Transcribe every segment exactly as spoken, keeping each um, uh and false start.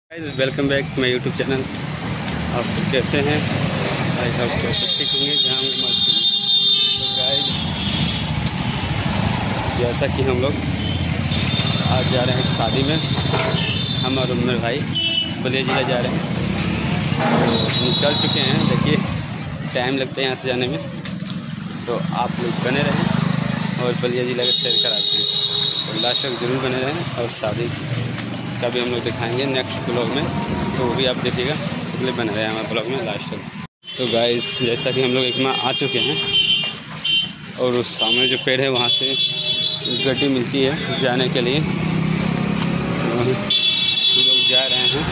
Guys welcome back to my YouTube channel. आप सब कैसे हैं? आई होप कि सब ठीक होंगे जहाँ होंगे मस्त होंगे। तो गाइस जैसा कि हम लोग आज जा रहे हैं शादी में, हम और उम्र भाई बलिया जिला जा रहे हैं। तो निकल चुके हैं, देखिए टाइम लगता है यहाँ से जाने में, तो आप लोग बने रहें और बलिया जिला का सैर कराते हैं। तो लास्ट तक जरूर बने रहें और शादी का भी हम लोग दिखाएंगे नेक्स्ट ब्लॉग में, तो वो भी आप देखिएगा, इसलिए बने रहे हमारे ब्लॉग में लास्ट तक। तो गाइस जैसा कि हम लोग एक माह आ चुके हैं और उस सामने जो पेड़ है वहाँ से गड्डी मिलती है जाने के लिए, हम लोग जा रहे हैं।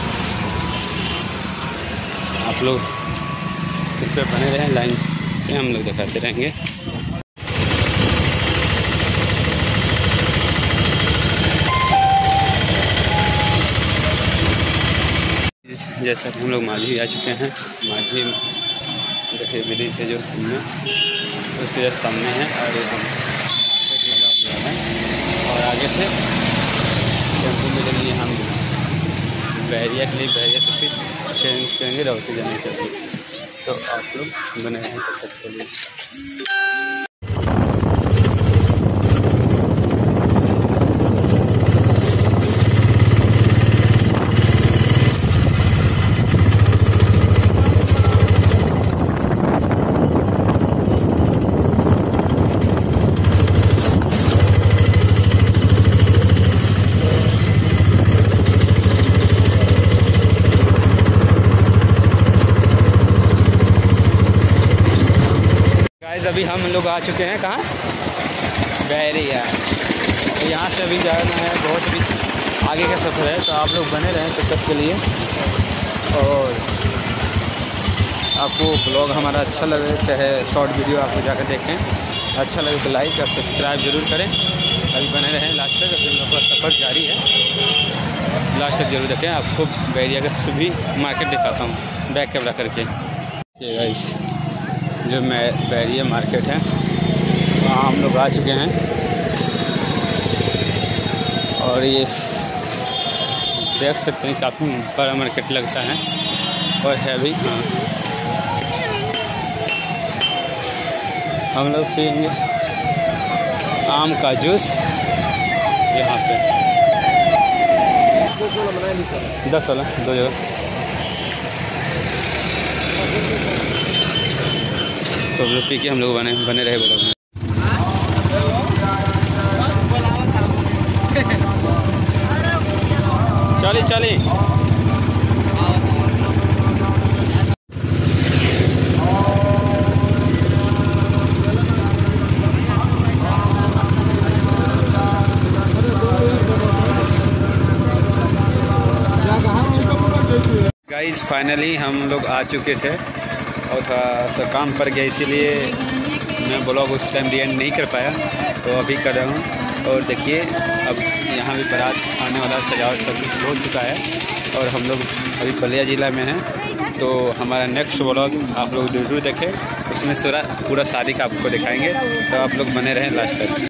आप लोग कृपया बने रहें, लाइन में हम लोग दिखाते रहेंगे। जैसा कि हम लोग माझी आ चुके हैं, माझी देखिए ब्रिज है जो सामने, उसके जस्ट सामने है और हम लगा हुआ है। और आगे से टेम्पो में चलिए हम बैरिया के लिए, बैरिया से फिर चेंज करेंगे राउती जाने के लिए। तो आप लोग बने रहें तब तक के लिए। अभी हम लोग आ चुके हैं कहाँ, बैरिया। तो यहाँ से अभी जाना है, बहुत भी आगे का सफ़र है, तो आप लोग बने रहें तब तक के लिए। और आपको ब्लॉग हमारा अच्छा लगे, चाहे शॉर्ट वीडियो आप जाकर देखें, अच्छा लगे तो लाइक और सब्सक्राइब जरूर करें। अभी बने रहें लास्ट तक, अभी हम लोग का सफ़र जारी है, लास्ट तक जरूर देखें। आपको बैरिया का सभी मार्केट दिखाता हूँ बैक कैमरा करके। ये गाइस जो मैं बैरिया मार्केट है वहाँ हम लोग आ चुके हैं, और ये देख सकते हैं काफ़ी बड़ा मार्केट लगता है और है भी। हाँ, हम लोग पिएंगे आम का जूस यहाँ पे, दस वाला दो जगह। तो हम लोग पी के हम लोग बने बने रहे ब्लॉग में। चली चली गाइस फाइनली हम लोग आ चुके थे और थोड़ा सा काम पड़ गया, इसीलिए मैं ब्लॉग उस टाइम रिएक्ट नहीं कर पाया, तो अभी कर रहा हूँ। और देखिए अब यहाँ भी बारात आने वाला, सजावट सब कुछ हो चुका है और हम लोग अभी बलिया ज़िला में हैं। तो हमारा नेक्स्ट ब्लॉग आप लोग जरूर देखें, उसमें पूरा पूरा शादी का आपको दिखाएंगे, तो आप लोग बने रहें लास्ट तक।